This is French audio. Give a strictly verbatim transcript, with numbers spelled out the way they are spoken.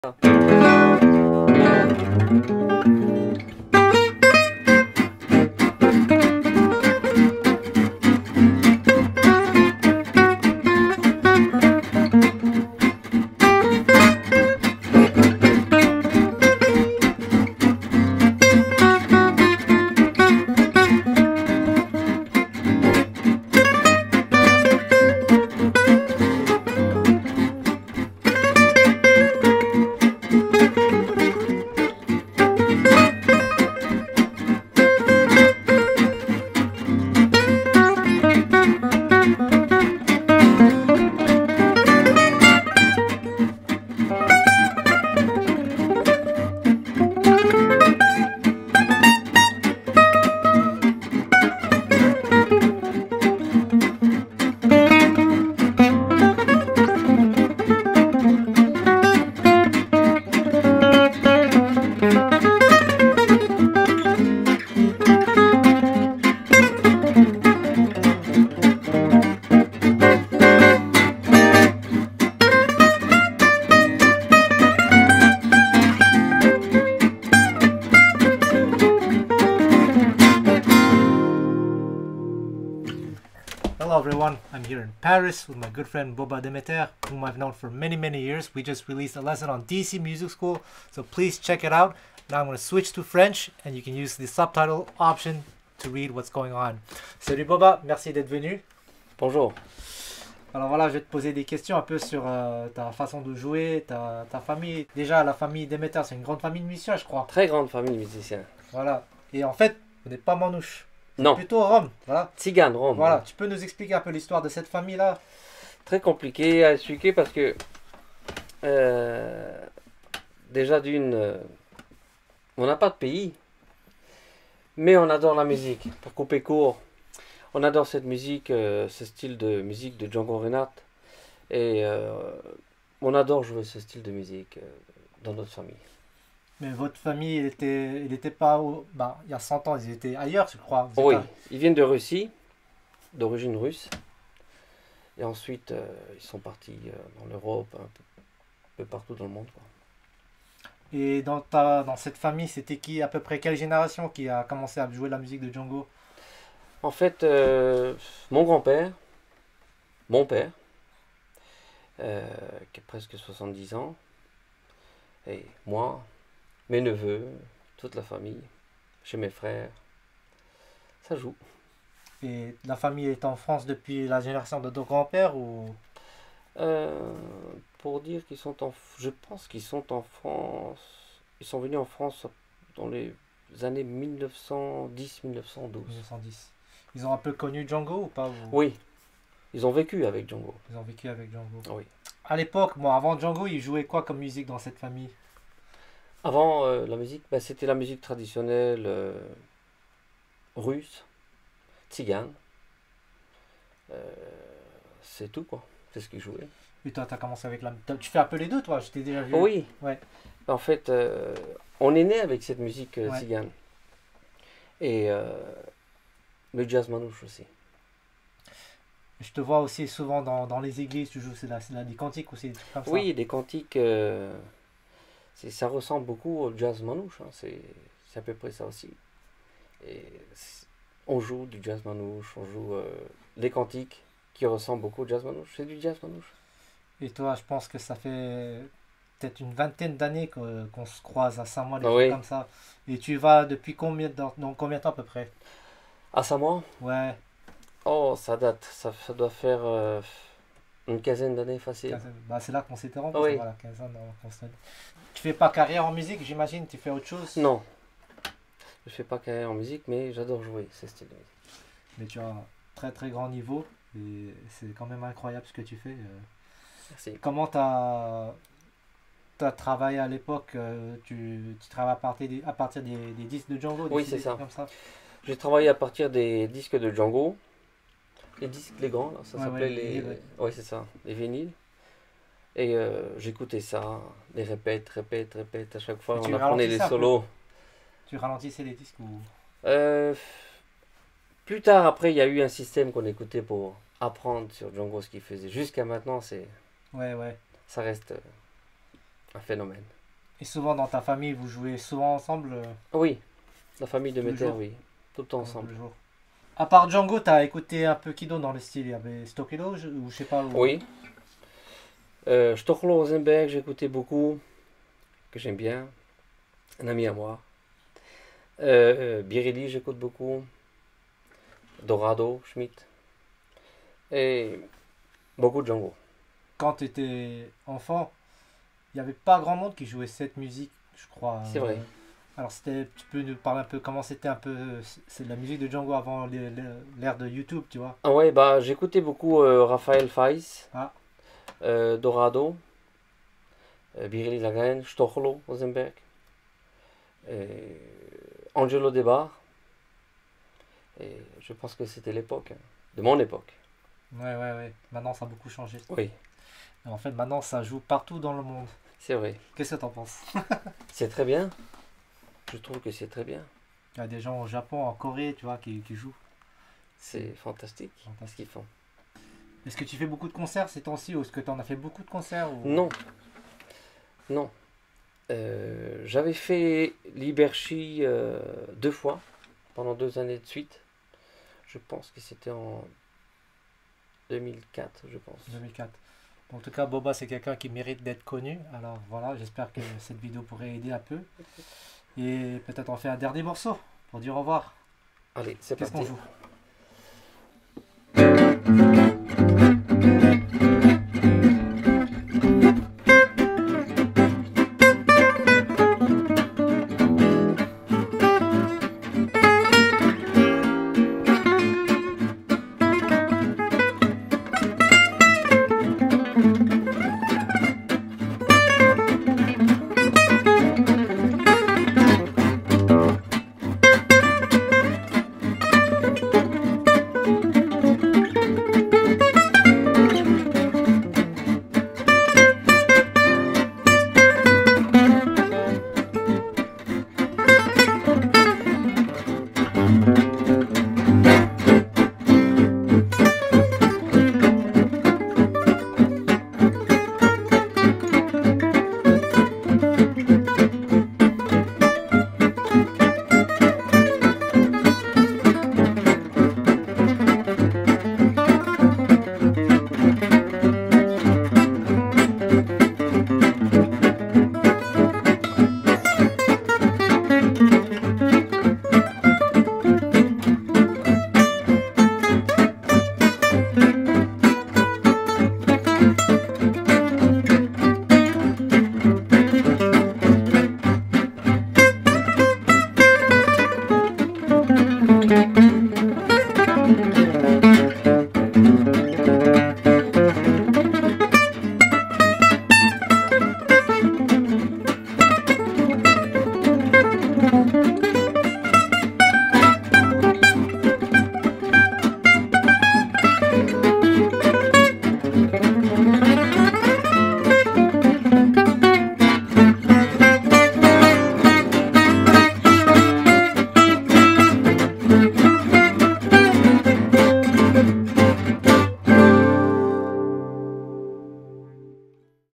Hello everyone, I'm here in Paris with my good friend Boba Demeter, whom I've known for many many years. We just released a lesson on D C Music School, so please check it out. Now I'm going to switch to French and you can use the subtitle option to read what's going on. Salut Boba, merci d'être venu. Bonjour. Alors voilà, je vais te poser des questions un peu sur euh, ta façon de jouer, ta, ta famille. Déjà, la famille Demeter, c'est une grande famille de musiciens, je crois. Très grande famille de musiciens. Voilà. Et en fait, vous n'êtes pas manouche. Non. Plutôt Rome. Voilà. Tzigane, Rome. Voilà. Tu peux nous expliquer un peu l'histoire de cette famille-là? Très compliqué à expliquer parce que euh, déjà d'une, euh, on n'a pas de pays, mais on adore la musique. Pour couper court, on adore cette musique, euh, ce style de musique de Django Reinhardt, et euh, on adore jouer ce style de musique euh, dans notre famille. Mais votre famille, il était, il était pas au, bah, il y a cent ans, ils étaient ailleurs, je crois. Oui, à... ils viennent de Russie, d'origine russe. Et ensuite, euh, ils sont partis euh, dans l'Europe, un peu, un peu partout dans le monde, quoi. Et dans, ta, dans cette famille, c'était qui, à peu près quelle génération qui a commencé à jouer la musique de Django? En fait, euh, mon grand-père, mon père, euh, qui a presque soixante-dix ans, et moi, mes neveux, toute la famille, chez mes frères, ça joue. Et la famille est en France depuis la génération de ton grand-père ou... euh, Pour dire qu'ils sont en... Je pense qu'ils sont en France... Ils sont venus en France dans les années mille neuf cent dix mille neuf cent douze. mille neuf cent dix. Ils ont un peu connu Django ou pas ou... Oui, ils ont vécu avec Django. Ils ont vécu avec Django. Oui. À l'époque, bon, avant Django, ils jouaient quoi comme musique dans cette famille? Avant, euh, la musique, ben, c'était la musique traditionnelle euh, russe, tzigane. Euh, c'est tout, quoi. C'est ce qu'ils jouaient. Et toi, tu as commencé avec la... Tu fais un peu les deux, toi? Je t'ai déjà vu. Oui. Ouais. En fait, euh, on est né avec cette musique euh, Ouais. tzigane. Et euh, le jazz manouche aussi. Je te vois aussi souvent dans, dans les églises, tu joues c'est la, c'est la, des cantiques aussi, des trucs comme ça. Oui, des cantiques, euh, ça ressemble beaucoup au jazz manouche, hein, c'est à peu près ça aussi. Et on joue du jazz manouche, on joue euh, des cantiques qui ressemblent beaucoup au jazz manouche, c'est du jazz manouche. Et toi, je pense que ça fait peut-être une vingtaine d'années qu'on qu'on se croise à Saint-Mois, des Ah trucs oui. comme ça. Et tu vas depuis combien de, dans combien de temps à peu près? À Samoa? Ouais. Oh, ça date, ça, ça doit faire euh, une quinzaine d'années facile. Bah, c'est là qu'on s'était rencontrés, Ah oui. voilà, quinze ans. qu'on se- Tu fais pas carrière en musique, j'imagine, tu fais autre chose? Non, je fais pas carrière en musique, mais j'adore jouer ce style de musique. Mais tu as un très très grand niveau et c'est quand même incroyable ce que tu fais. euh. Merci. Comment tu as, travaillé à l'époque? euh, tu, tu travailles à partir des, à partir des, des disques de Django? des Oui, C D, c'est ça. Comme ça. J'ai travaillé à partir des disques de Django, les disques, les grands, là, ça Ouais, s'appelait ouais, les... vinyles, ouais. Ouais, c'est ça, les vinyles. Et euh, j'écoutais ça, les répètes, répètes, répètes, à chaque fois Et on tu apprenait les ralentissais un peu? solos. Tu ralentissais les disques ou... Euh, plus tard, après, il y a eu un système qu'on écoutait pour apprendre sur Django ce qu'il faisait. Jusqu'à maintenant, c'est, Ouais, ouais. ça reste euh, un phénomène. Et souvent dans ta famille, vous jouez souvent ensemble euh, Oui, la famille de Tous les Meter, jours. oui. Tout le temps tous ensemble. les jours. À part Django, t'as écouté un peu qui d'autre dans le style? Il y avait Stokelo je- ou je sais pas. Ou... Oui. Euh, Stochlo Rosenberg, j'écoutais beaucoup, que j'aime bien. Un ami à moi. Euh, euh, Birelli, j'écoute beaucoup. Dorado, Schmidt. Et beaucoup de Django. Quand tu étais enfant, il n'y avait pas grand monde qui jouait cette musique, je crois. C'est vrai. Euh, Alors, c'était, tu peux nous parler un peu comment c'était un peu. C'est de la musique de Django avant les- les- l'ère de YouTube, tu vois. Ah ouais, bah j'écoutais beaucoup euh, Raphaël Faiz, Ah, euh, Dorado, euh, Birelli Lagraine, Stochlo Rosenberg, et Angelo Debar. Et je pense que c'était l'époque, hein, de mon époque. ouais, ouais, ouais. Maintenant, ça a beaucoup changé. Oui, Et en fait, maintenant, ça joue partout dans le monde. c'est vrai. Qu'est-ce que t'en penses? C'est très bien. Je trouve que c'est très bien. Il y a des gens au Japon, en Corée, tu vois, qui, qui jouent. C'est fantastique ce Fantastique. qu'ils font. Est-ce que tu fais beaucoup de concerts ces temps-ci ou est-ce que tu en as fait beaucoup de concerts ou... Non, non. Euh, j'avais fait Liberchi euh, deux fois, pendant deux années de suite. Je pense que c'était en deux mille quatre, je pense. deux mille quatre. En tout cas, Boba, c'est quelqu'un qui mérite d'être connu. Alors voilà, j'espère que cette vidéo pourrait aider un peu. Et peut-être on fait un dernier morceau pour dire au revoir. Allez, c'est Qu'est-ce qu'on parti. joue?